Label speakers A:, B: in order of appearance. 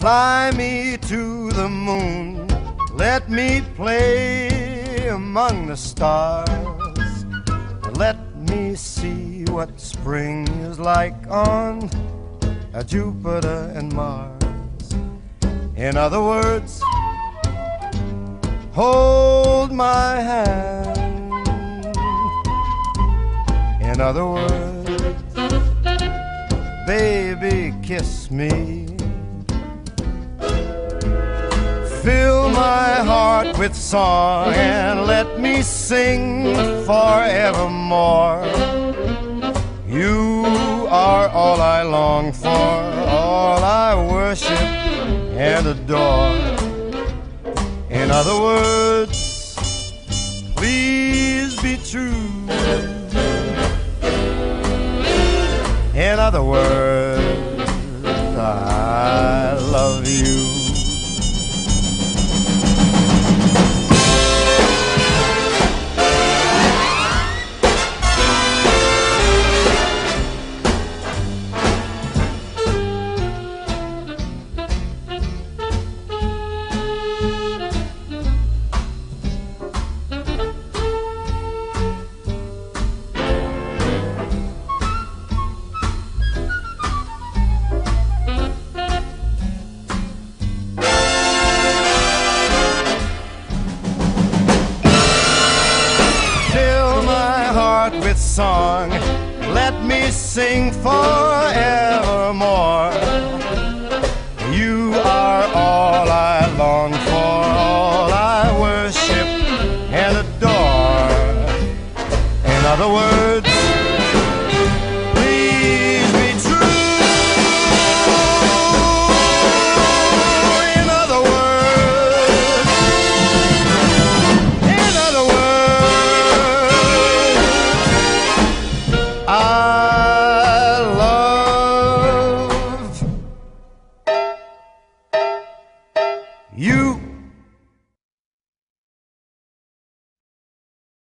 A: Fly me to the moon, let me play among the stars. Let me see what spring is like on Jupiter and Mars. In other words, hold my hand. In other words, baby, kiss me. Fill my heart with song and let me sing forevermore. You are all I long for, all I worship and adore. In other words, please be true. In other words, I love you. With song, let me sing forevermore. You are all I long for, all I worship and adore. In other words, please be true. In other words, I love you.